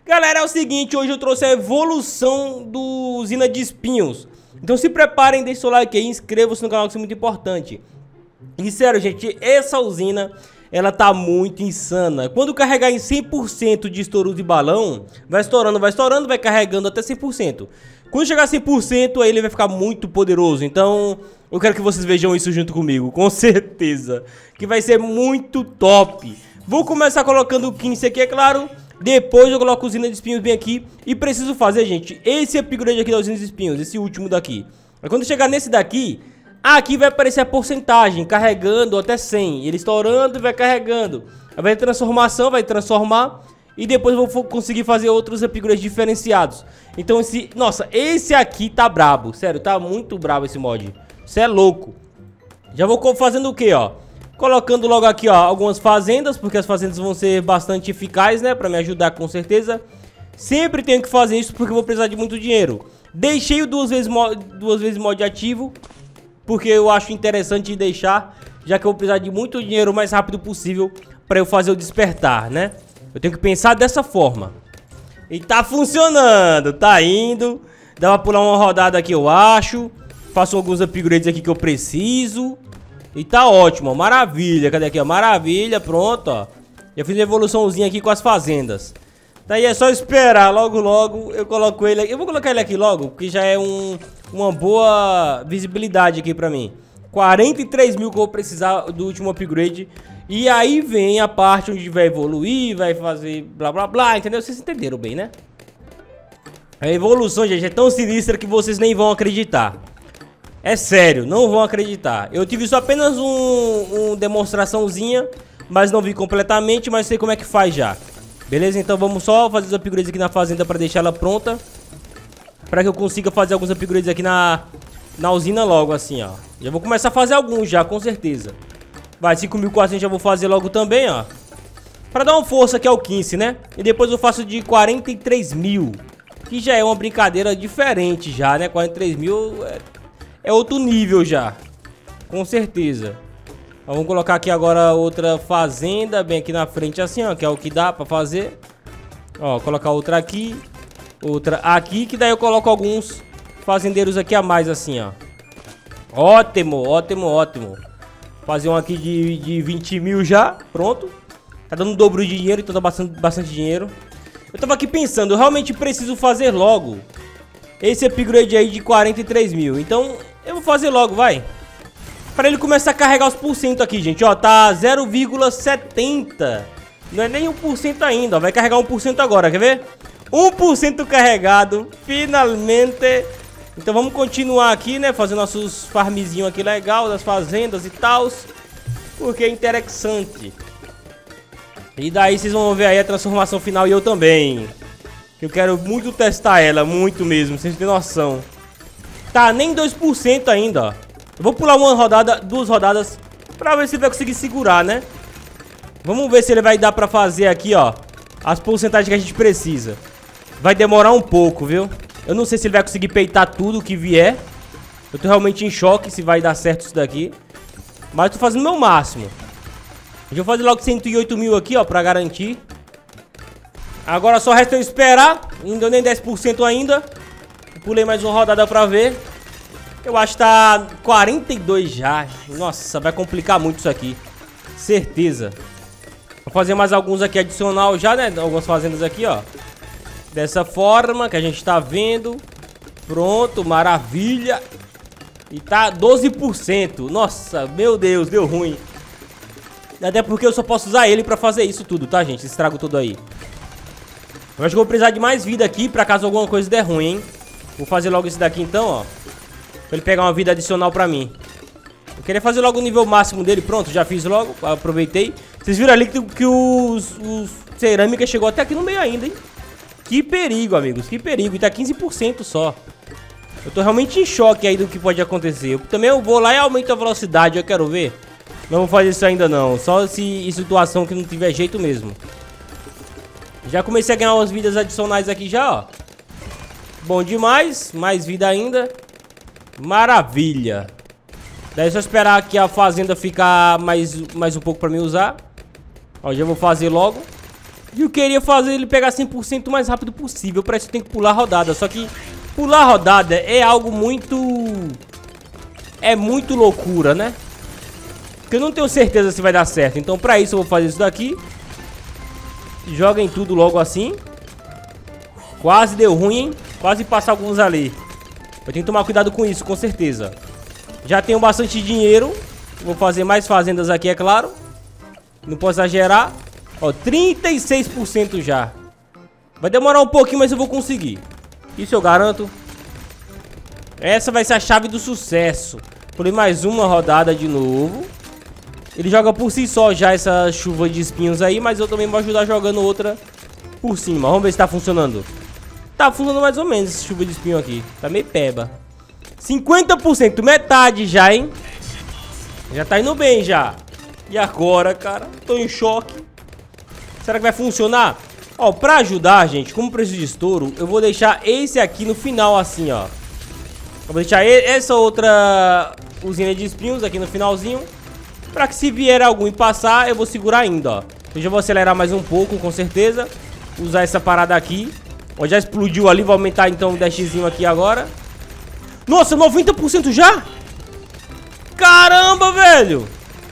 Galera, é o seguinte, hoje eu trouxe a evolução do usina de espinhos. Então se preparem, deixem seu like aí, inscrevam-se no canal, que isso é muito importante. E sério, gente, essa usina, ela tá muito insana. Quando carregar em 100% de estouro de balão, vai estourando, vai carregando até 100%. Quando chegar a 100%, aí ele vai ficar muito poderoso. Então, eu quero que vocês vejam isso junto comigo, com certeza. Que vai ser muito top. Vou começar colocando o 15 aqui, é claro. Depois eu coloco a usina de espinhos bem aqui. E preciso fazer, gente, esse upgrade aqui da usina de espinhos, esse último daqui. Mas quando chegar nesse daqui, aqui vai aparecer a porcentagem, carregando até 100. Ele estourando e vai carregando. Aí vai ter transformação, vai transformar. E depois eu vou conseguir fazer outros upgrades diferenciados. Então esse... Nossa, esse aqui tá brabo. Sério, tá muito brabo esse mod. Você é louco. Já vou fazendo o que, ó? Colocando logo aqui, ó, algumas fazendas. Porque as fazendas vão ser bastante eficazes, né? Pra me ajudar com certeza. Sempre tenho que fazer isso porque eu vou precisar de muito dinheiro. Deixei o duas vezes mod ativo. Porque eu acho interessante deixar. Já que eu vou precisar de muito dinheiro o mais rápido possível. Pra eu fazer o despertar, né? Eu tenho que pensar dessa forma. E tá funcionando, tá indo. Dá pra pular uma rodada aqui, eu acho. Faço alguns upgrades aqui que eu preciso. E tá ótimo, ó. Maravilha. Cadê aqui, ó? Maravilha, pronto, ó. Já fiz uma evoluçãozinha aqui com as fazendas. Daí é só esperar, logo logo eu coloco ele aqui. Eu vou colocar ele aqui logo, porque já é uma boa visibilidade aqui pra mim. 43 mil que eu vou precisar do último upgrade. E aí vem a parte onde vai evoluir, vai fazer blá blá blá, entendeu? Vocês entenderam bem, né? A evolução, gente, é tão sinistra que vocês nem vão acreditar. É sério, não vão acreditar. Eu tive só apenas uma demonstraçãozinha, mas não vi completamente, mas sei como é que faz já. Beleza? Então vamos só fazer os upgrades aqui na fazenda para deixar ela pronta. Para que eu consiga fazer alguns upgrades aqui na usina logo, assim, ó. Já vou começar a fazer alguns já, com certeza. Vai, 5.400 já vou fazer logo também, ó. Pra dar uma força aqui ao 15, né? E depois eu faço de 43 mil. Que já é uma brincadeira diferente já, né? 43 mil é outro nível já. Com certeza. Vamos colocar aqui agora outra fazenda bem aqui na frente assim, ó. Que é o que dá pra fazer. Ó, colocar outra aqui. Outra aqui, que daí eu coloco alguns fazendeiros aqui a mais assim, ó. Ótimo, ótimo, ótimo. Fazer um aqui de 20 mil já, pronto. Tá dando um dobro de dinheiro, então dá bastante dinheiro. Eu tava aqui pensando, eu realmente preciso fazer logo esse upgrade aí de 43 mil. Então eu vou fazer logo, vai. Pra ele começar a carregar os porcento aqui, gente. Ó, tá 0,70. Não é nem 1% ainda, ó. Vai carregar 1% agora, quer ver? 1% carregado, finalmente. Então vamos continuar aqui, né? Fazer nossos farmzinhos aqui legal das fazendas e tal. Porque é interessante. E daí vocês vão ver aí a transformação final e eu também. Eu quero muito testar ela, muito mesmo, vocês têm noção. Tá, nem 2% ainda, ó. Eu vou pular uma rodada, 2 rodadas, pra ver se vai conseguir segurar, né? Vamos ver se ele vai dar pra fazer aqui, ó, as porcentagens que a gente precisa. Vai demorar um pouco, viu? Eu não sei se ele vai conseguir peitar tudo que vier. Eu tô realmente em choque se vai dar certo isso daqui. Mas tô fazendo o meu máximo. Eu vou fazer logo 108 mil aqui, ó, pra garantir. Agora só resta eu esperar. Não deu nem 10% ainda. Pulei mais uma rodada pra ver. Eu acho que tá 42 já. Nossa, vai complicar muito isso aqui. Certeza. Vou fazer mais alguns aqui adicional já, né? Algumas fazendas aqui, ó. Dessa forma que a gente tá vendo. Pronto, maravilha. E tá 12%. Nossa, meu Deus, deu ruim. Até porque eu só posso usar ele pra fazer isso tudo, tá, gente? Esse estrago todo aí. Eu acho que eu vou precisar de mais vida aqui pra caso alguma coisa der ruim, hein? Vou fazer logo esse daqui então, ó. Pra ele pegar uma vida adicional pra mim. Eu queria fazer logo o nível máximo dele. Pronto, já fiz logo, aproveitei. Vocês viram ali que os cerâmica chegou até aqui no meio ainda, hein? Que perigo, amigos, que perigo. E tá 15% só. Eu tô realmente em choque aí do que pode acontecer. Eu vou lá e aumento a velocidade, eu quero ver. Não vou fazer isso ainda não. Só se em situação que não tiver jeito mesmo. Já comecei a ganhar umas vidas adicionais aqui já, ó. Bom demais. Mais vida ainda. Maravilha. Daí é só esperar aqui a fazenda ficar mais um pouco pra mim usar. Ó, já vou fazer logo. E eu queria fazer ele pegar 100% o mais rápido possível. Para isso eu tenho que pular a rodada. Só que pular a rodada é algo muito... É muito loucura, né? Porque eu não tenho certeza se vai dar certo. Então pra isso eu vou fazer isso daqui. Joguem tudo logo assim. Quase deu ruim, hein? Quase passa alguns ali. Eu tenho que tomar cuidado com isso, com certeza. Já tenho bastante dinheiro. Vou fazer mais fazendas aqui, é claro. Não posso exagerar. Ó, 36% já. Vai demorar um pouquinho, mas eu vou conseguir. Isso eu garanto. Essa vai ser a chave do sucesso. Pulei mais uma rodada de novo. Ele joga por si só já essa chuva de espinhos aí, mas eu também vou ajudar jogando outra por cima. Vamos ver se tá funcionando. Tá funcionando mais ou menos essa chuva de espinho aqui. Tá meio peba. 50%, metade já, hein? Já tá indo bem já. E agora, cara? Tô em choque. Será que vai funcionar? Ó, pra ajudar, gente, como preciso de estouro, eu vou deixar esse aqui no final assim, ó. Eu vou deixar essa outra usina de espinhos aqui no finalzinho. Pra que se vier algum e passar, eu vou segurar ainda, ó. Eu já vou acelerar mais um pouco, com certeza. Usar essa parada aqui. Ó, já explodiu ali, vou aumentar então o dashzinho aqui agora. Nossa, 90% já? Caramba, velho.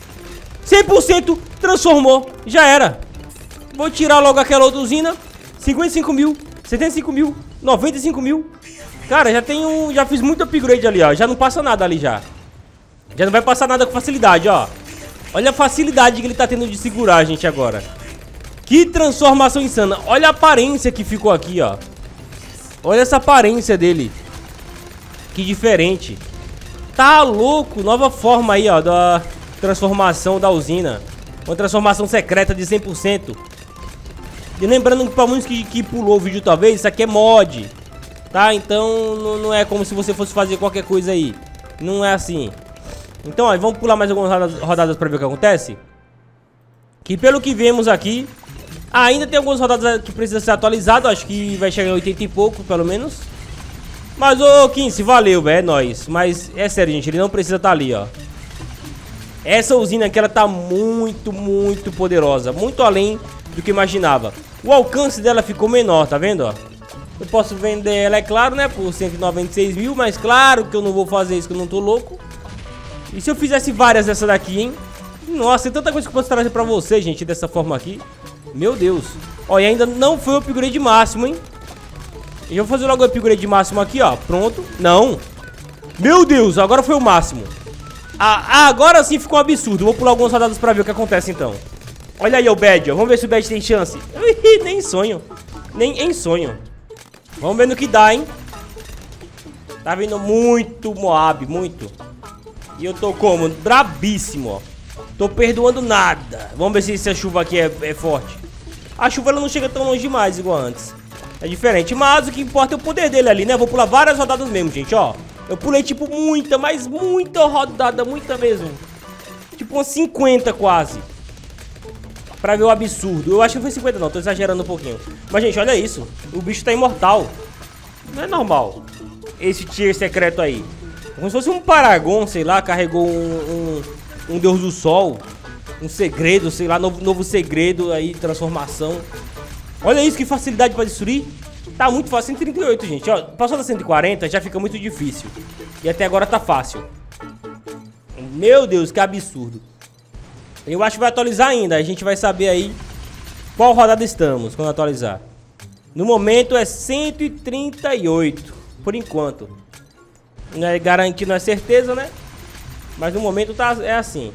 100% transformou, já era. Vou tirar logo aquela outra usina. 55 mil, 75 mil, 95 mil. Cara, já tenho, já fiz muito upgrade ali, ó. Já não passa nada ali já. Já não vai passar nada com facilidade, ó. Olha a facilidade que ele tá tendo de segurar, gente, agora. Que transformação insana. Olha a aparência que ficou aqui, ó. Olha essa aparência dele. Que diferente. Tá louco. Nova forma aí, ó, da transformação da usina. Uma transformação secreta de 100%. E lembrando que pra muitos que pulou o vídeo talvez, isso aqui é mod. Tá? Então não é como se você fosse fazer qualquer coisa aí. Não é assim. Então, ó, vamos pular mais algumas rodadas pra ver o que acontece. Que pelo que vemos aqui, ainda tem algumas rodadas que precisam ser atualizadas. Acho que vai chegar em 80 e pouco, pelo menos. Mas, ô, 15, valeu, velho, é nóis. Mas, é sério, gente, ele não precisa estar ali, ó. Essa usina aqui, ela tá muito, muito poderosa. Muito além do que imaginava. O alcance dela ficou menor, tá vendo, ó? Eu posso vender ela, é claro, né, por 196 mil. Mas claro que eu não vou fazer isso, que eu não tô louco. E se eu fizesse várias dessa daqui, hein? Nossa, tem tanta coisa que eu posso trazer pra você, gente, dessa forma aqui. Meu Deus. Ó, e ainda não foi o upgrade máximo, hein? Eu vou fazer logo o upgrade máximo aqui, ó. Pronto. Não. Meu Deus, agora foi o máximo. Agora sim ficou um absurdo. Vou pular algumas rodadas pra ver o que acontece, então. Olha aí o Bad, ó. Vamos ver se o Bad tem chance. Nem sonho. Nem em sonho. Vamos ver no que dá, hein? Tá vindo muito Moab, muito. E eu tô como? Brabíssimo, ó. Tô perdoando nada. Vamos ver se essa chuva aqui é forte. A chuva ela não chega tão longe demais, igual antes. É diferente, mas o que importa é o poder dele ali, né? Vou pular várias rodadas mesmo, gente, ó. Eu pulei, tipo, muita, mas muita rodada, muita mesmo. Tipo, umas 50 quase. Pra ver o absurdo. Eu acho que foi 50 não, tô exagerando um pouquinho. Mas, gente, olha isso. O bicho tá imortal. Não é normal. Esse tier secreto aí. Como se fosse um Paragon, sei lá, carregou um Deus do Sol. Um segredo, sei lá, novo segredo aí, transformação. Olha isso, que facilidade pra destruir. Tá muito fácil, 138, gente, ó. Passou da 140, já fica muito difícil. E até agora tá fácil. Meu Deus, que absurdo. Eu acho que vai atualizar ainda. A gente vai saber aí qual rodada estamos quando atualizar. No momento é 138, por enquanto. Não é garantir, não é certeza, né? Mas no momento tá, é assim.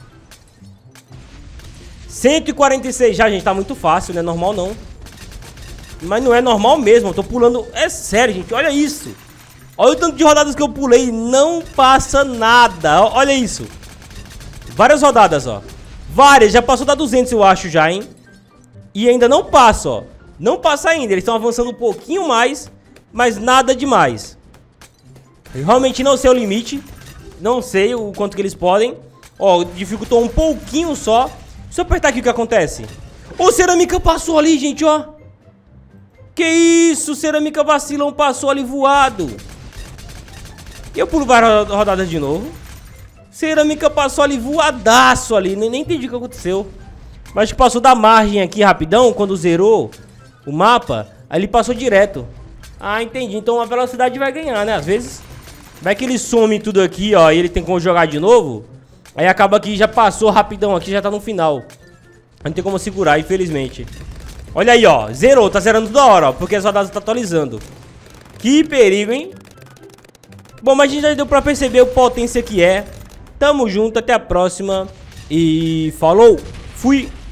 146 já, gente, tá muito fácil, não é normal não. Mas não é normal mesmo, eu tô pulando. É sério, gente, olha isso. Olha o tanto de rodadas que eu pulei. Não passa nada, olha isso. Várias rodadas, ó. Várias, já passou da 200 eu acho já, hein. E ainda não passa, ó. Não passa ainda, eles estão avançando um pouquinho mais. Mas nada demais. Eu realmente não sei o limite. Não sei o quanto que eles podem. Ó, dificultou um pouquinho só. Se eu apertar aqui, o que acontece? Ô, cerâmica passou ali, gente, ó. Que isso, cerâmica vacilão passou ali voado. Eu pulo várias rodadas de novo. Cerâmica passou ali voadaço ali. Nem entendi o que aconteceu. Mas que passou da margem aqui rapidão, quando zerou o mapa, aí ele passou direto. Ah, entendi. Então a velocidade vai ganhar, né? Às vezes vai que ele some tudo aqui, ó, e ele tem como jogar de novo. Aí acaba que já passou rapidão aqui, já tá no final. Não tem como segurar, infelizmente. Olha aí, ó, zerou, tá zerando toda hora, ó, porque as rodadas tá atualizando. Que perigo, hein? Bom, mas a gente já deu pra perceber o potência que é. Tamo junto, até a próxima. E falou, fui!